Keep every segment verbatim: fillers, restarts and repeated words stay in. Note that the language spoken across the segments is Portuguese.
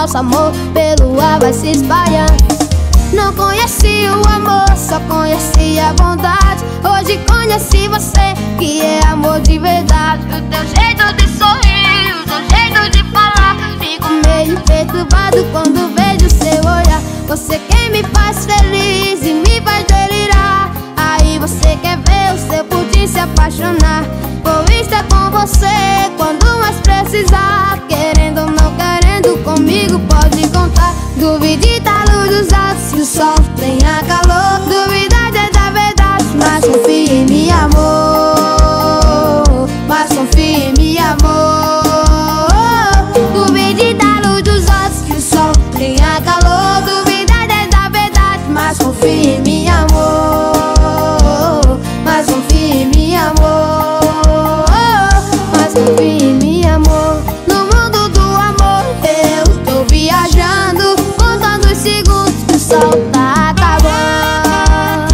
nosso amor pelo ar vai se espalhando. Não conheci o amor, só conheci a vontade. Hoje conheci você, que é amor de verdade. O teu jeito de sorrir, o teu jeito de falar, fico meio perturbado quando vejo seu olhar. Você quem me faz feliz e me faz delirar. Aí você quer ver o seu pudim se apaixonar. Vou estar com você quando mais precisar. Querendo ou não querendo, comigo pode contar. Duvide da luz dos altos, se o sol tenha calor. Duvidade é da verdade, mas confie em mim, amor. Mas confie em mim, amor. Duvide da luz dos altos, que o sol tenha calor. Duvidade é da verdade, mas confie em mim, amor. Mas confie em mim, amor. Mas confie em mim, amor. No mundo do amor eu tô viajando, contando os segundos que o sol tá acabando.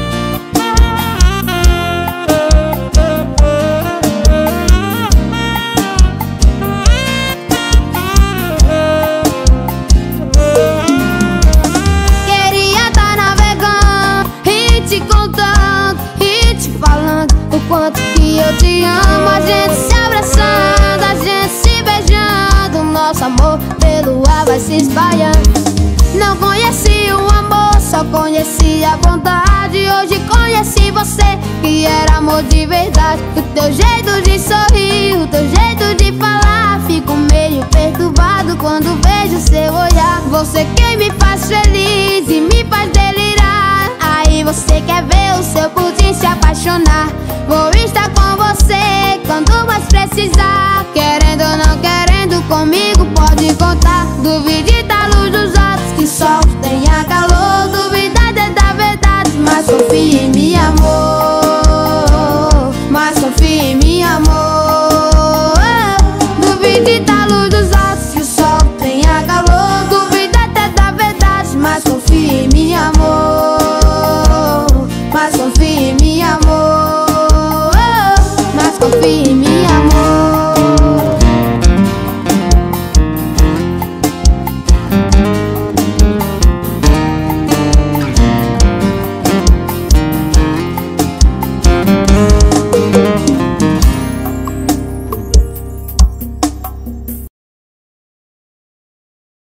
Queria tá navegando e te contando e te falando o quanto que eu te amo. A gente se abraçando, a gente se beijando, nosso amor pelo ar vai se espalhando. Não conheci o amor, só conheci a vontade. Hoje conheci você, que era amor de verdade. O teu jeito de sorrir, o teu jeito de falar, fico meio perturbado quando vejo seu olhar. Você quem me faz feliz e me faz delirar. Aí você quer ver o seu pudim se apaixonar. Vou estar com você quando mais precisar. Querendo ou não querendo, comigo pode contar. Duvide da